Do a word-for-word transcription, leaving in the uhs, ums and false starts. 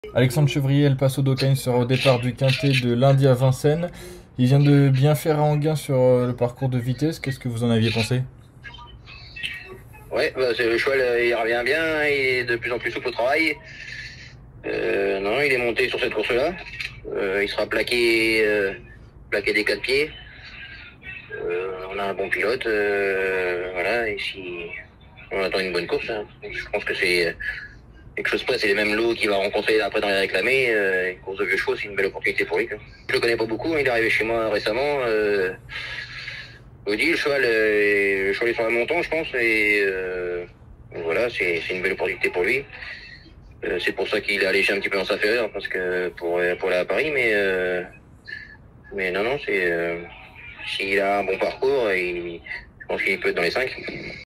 Alexandre Chevrier, El Paso Daucagne sera au départ du Quintet de lundi à Vincennes. Il vient de bien faire à Anguin sur euh, le parcours de vitesse. Qu'est-ce que vous en aviez pensé? Ouais, bah, c'est- le cheval, euh, il revient bien, il est de plus en plus souple au travail. Euh, non, il est monté sur cette course-là. Euh, il sera plaqué, euh, plaqué des quatre pieds. Euh, on a un bon pilote, euh, voilà, et si on attend une bonne course, hein. Je pense que c'est euh, quelque chose près, c'est les mêmes lots qu'il va rencontrer après dans les réclamés. Euh, une course de vieux chevaux, c'est une belle opportunité pour lui, quoi. Je le connais pas beaucoup, hein, il est arrivé chez moi récemment. Euh, Audi, le cheval, euh, le cheval est sur un montant, je pense, et euh, voilà, c'est c'est une belle opportunité pour lui. Euh, c'est pour ça qu'il a allégé un petit peu dans sa ferrure, parce que pour, pour aller à Paris, mais, euh, mais non, non, c'est euh, s'il a un bon parcours, il, je pense qu'il peut être dans les cinq.